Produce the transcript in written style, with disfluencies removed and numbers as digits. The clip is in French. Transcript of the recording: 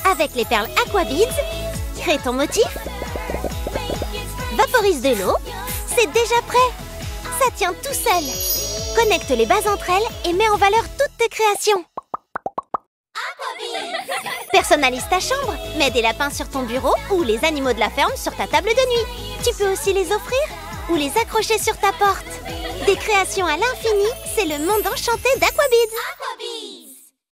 Avec les perles Aquabeads, crée ton motif, vaporise de l'eau, c'est déjà prêt. Ça tient tout seul. Connecte les bases entre elles et mets en valeur toutes tes créations. Personnalise ta chambre, mets des lapins sur ton bureau ou les animaux de la ferme sur ta table de nuit. Tu peux aussi les offrir ou les accrocher sur ta porte. Des créations à l'infini, c'est le monde enchanté d'Aquabeads.